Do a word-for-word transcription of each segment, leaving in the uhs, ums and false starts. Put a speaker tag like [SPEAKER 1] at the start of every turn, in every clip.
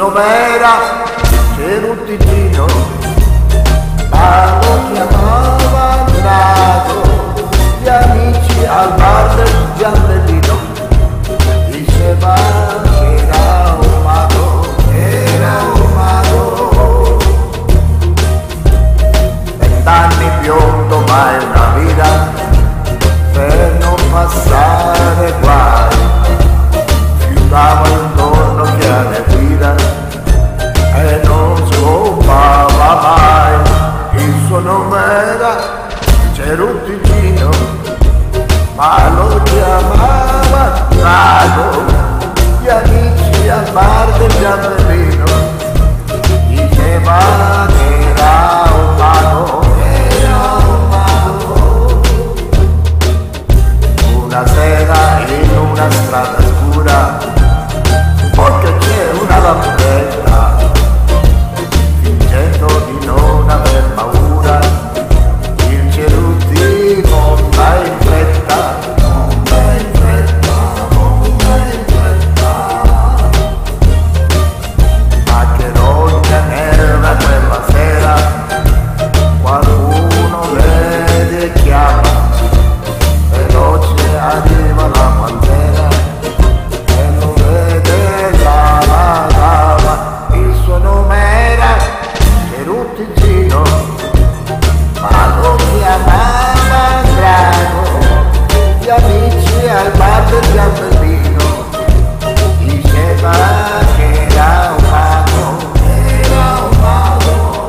[SPEAKER 1] nome era Ceruttigino, ma lo chiamava Drago. Gli amici al bar del Giambellino diceva che era un mago, era un mago. Vent'anni biondo ma è una vita per non passare guai. Fiutava intorno che alle guida e non scopava mai. Il suo nome era Ceruttigino, ma lo chiamava Drago. Gli amici al bar del Giambellino diceva che era un mago, era un mago. Una sera in una strada scura, perché c'è una lampadetta, fingendo di non aver paura, il Cerutti monta in fretta, monta in fretta, monta in fretta. Ma che rogna nera quella sera, qualcuno vede e chiama, veloce arriva la pantera e lo vede lava lava. Il suo nome era Ceruttigino, ma lo chiamava Drago. Gli amici al bar del Giambellino diceva che era un mago, era un mago.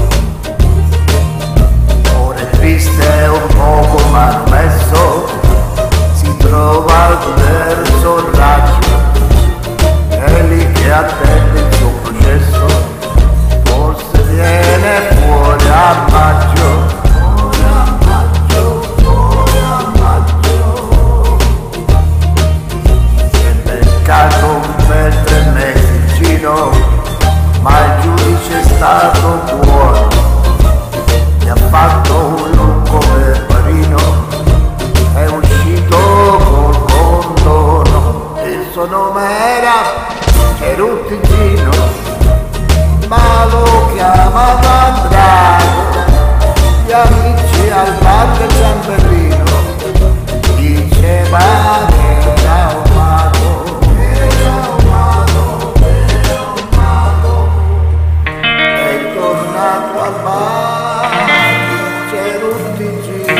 [SPEAKER 1] Ora è triste un poco manomesso, si trova verso il raggio, è lì che attende il suo processo, forse viene fuori a maggio, fuori a maggio, fuori a maggio. Si è beccato per tre mesi in giro, ma il giudice è stato buono, mi ha fatto un lungo verbarino, è uscito col condono. Il suo nome era Ceruttigino, ma lo chiamava Drago. Gli amici al bar del Giambellino diceva che era un mago, era un mago, era un mago. È tornato al bar Ceruttigino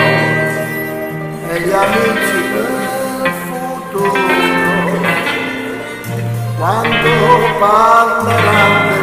[SPEAKER 1] e gli amici del futuro, quando parleranno